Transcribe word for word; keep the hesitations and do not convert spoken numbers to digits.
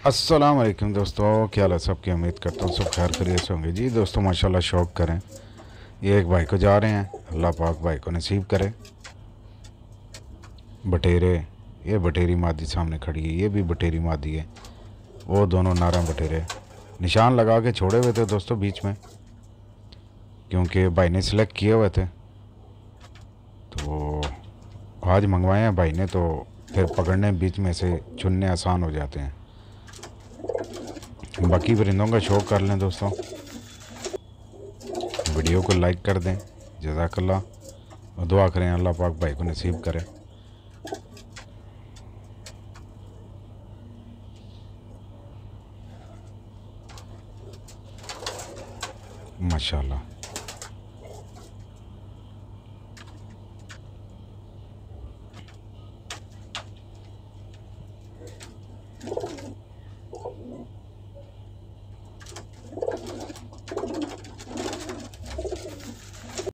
अस्सलाम वालेकुम दोस्तों, क्या हाल है सबकी। उम्मीद करता हूँ सब खैर खैरियत से होंगे जी। दोस्तों माशाल्लाह शौक करें, ये एक भाई को जा रहे हैं, अल्लाह पाक भाई को नसीब करे। बटेरे, ये बटेरी मादी सामने खड़ी है, ये भी बटेरी मादी है। वो दोनों नारा बटेरे निशान लगा के छोड़े हुए थे दोस्तों बीच में, क्योंकि भाई ने सिलेक्ट किए हुए थे तो आज मंगवाए हैं भाई ने, तो फिर पकड़ने बीच में से चुनने आसान हो जाते हैं। बाकी परिंदों का शौक कर लें दोस्तों, वीडियो को लाइक कर दें, जज़ाकल्लाह, और दुआ करें अल्लाह पाक भाई को नसीब करे। माशाल्लाह।